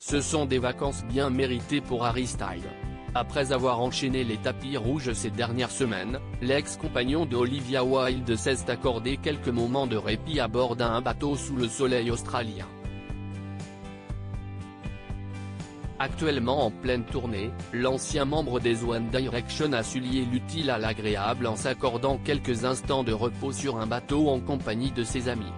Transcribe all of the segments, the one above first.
Ce sont des vacances bien méritées pour Harry Styles. Après avoir enchaîné les tapis rouges ces dernières semaines, l'ex-compagnon de Olivia Wilde s'est accordé quelques moments de répit à bord d'un bateau sous le soleil australien. Actuellement en pleine tournée, l'ancien membre des One Direction a su lier l'utile à l'agréable en s'accordant quelques instants de repos sur un bateau en compagnie de ses amis.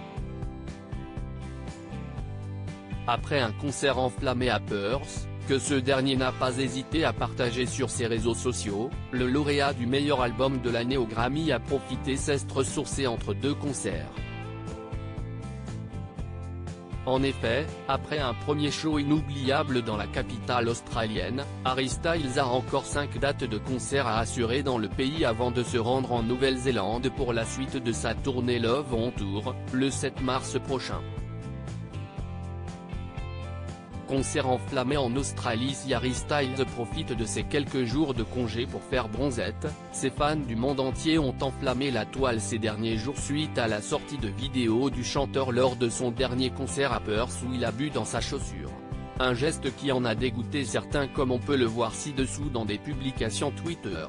Après un concert enflammé à Perth, que ce dernier n'a pas hésité à partager sur ses réseaux sociaux, le lauréat du meilleur album de l'année au Grammy a profité s'est ressourcé entre deux concerts. En effet, après un premier show inoubliable dans la capitale australienne, Harry Styles a encore 5 dates de concert à assurer dans le pays avant de se rendre en Nouvelle-Zélande pour la suite de sa tournée Love on Tour, le 7 mars prochain. Concert enflammé en Australie. Si Harry Styles profite de ces quelques jours de congé pour faire bronzette, ses fans du monde entier ont enflammé la toile ces derniers jours suite à la sortie de vidéos du chanteur lors de son dernier concert à Perth où il a bu dans sa chaussure. Un geste qui en a dégoûté certains comme on peut le voir ci-dessous dans des publications Twitter.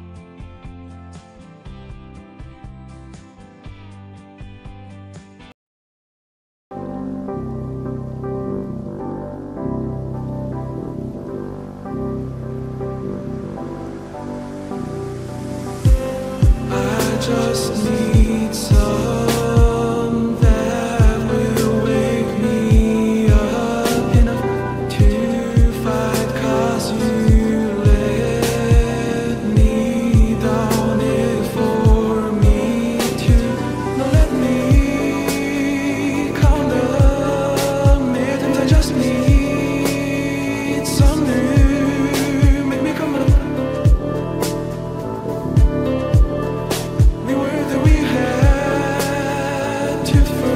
Just need some that will wake me up enough to fight, 'cause you let me down it for me to not let me count the minutes. I just need some new, make me come up. We were that we had to